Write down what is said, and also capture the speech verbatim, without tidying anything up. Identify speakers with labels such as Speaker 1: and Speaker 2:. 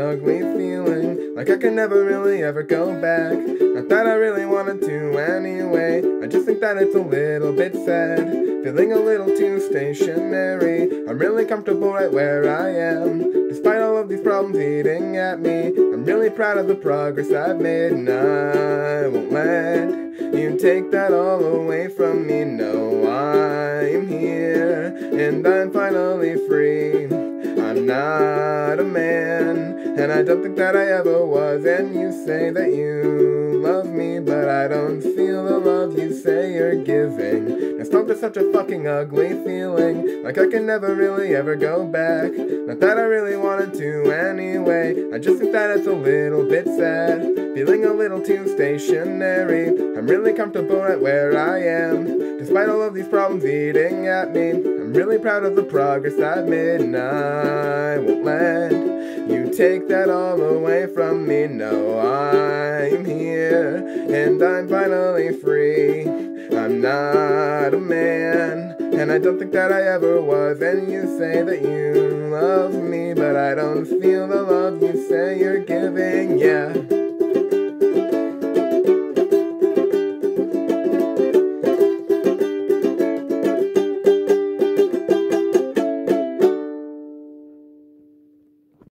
Speaker 1: ugly feeling, like I can never really ever go back. Not that I really wanted to anyway, I just think that it's a little bit sad, feeling a little too stationary. I'm really comfortable right where I am, despite all of these problems eating at me. I'm really proud of the progress I've made, and I won't let you take that all away from me. No, I'm here, and I'm finally free. I'm not a man, and I don't think that I ever was. And you say that you love me, but I don't feel the love you say you're giving. This love is such a fucking ugly feeling, like I can never really ever go back. Not that I really wanted to anyway, I just think that it's a little bit sad, feeling a little too stationary. I'm really comfortable right where I am, despite all of these problems eating at me. I'm really proud of the progress I've made, and I won't let you take that all away from me. No, I'm here, and I'm finally free. I'm not a man, and I don't think that I ever was. And you say that you love me, but I don't feel the love you say you're giving, yeah.